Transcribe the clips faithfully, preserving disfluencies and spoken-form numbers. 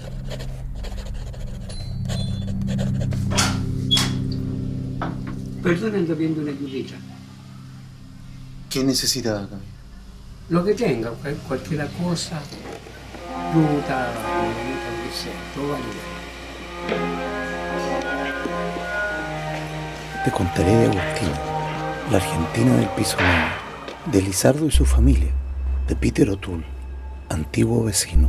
Perdón, ando viendo una ayudita. ¿Qué necesita, Camila? Lo que tenga, cual- cualquier cosa, fruta, comida, lo que sea, todo vale. Te contaré de Agustina, la argentina del piso nueve, de Lizardo y su familia, de Peter O'Toole, antiguo vecino.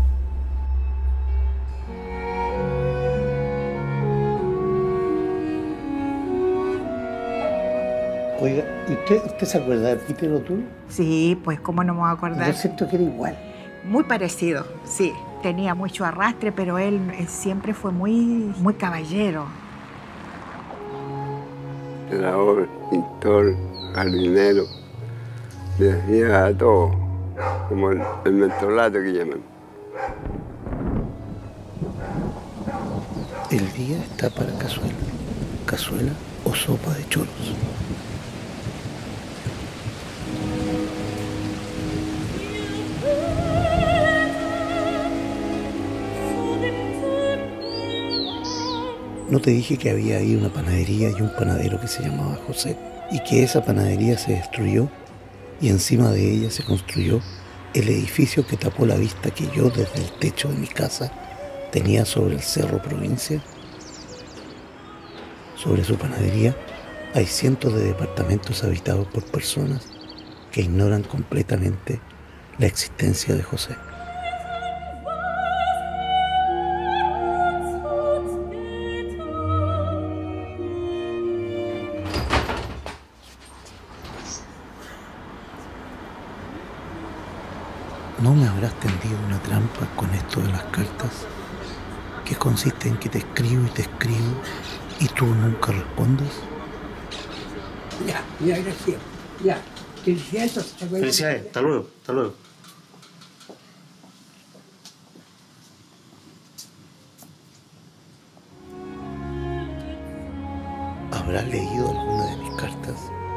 Oiga, ¿y usted, usted se acuerda de Peter O'Toole? Sí, pues cómo no me voy a acordar. Yo siento que era igual. Muy parecido, sí. Tenía mucho arrastre, pero él, él siempre fue muy, muy caballero. Era obra, pintor, jardinero, le hacía a todo, como el, el mentolato que llaman. El día está para cazuela, cazuela o sopa de choros. ¿No te dije que había ahí una panadería y un panadero que se llamaba José? Y que esa panadería se destruyó y encima de ella se construyó el edificio que tapó la vista que yo desde el techo de mi casa tenía sobre el Cerro Provincia. Sobre su panadería hay cientos de departamentos habitados por personas que ignoran completamente la existencia de José. ¿No me habrás tendido una trampa con esto de las cartas? Que consiste en que te escribo y te escribo y tú nunca respondes. Ya, ya, gracias. Ya, felicidades. Felicidades, hasta luego, hasta luego. ¿Habrás leído alguna de mis cartas?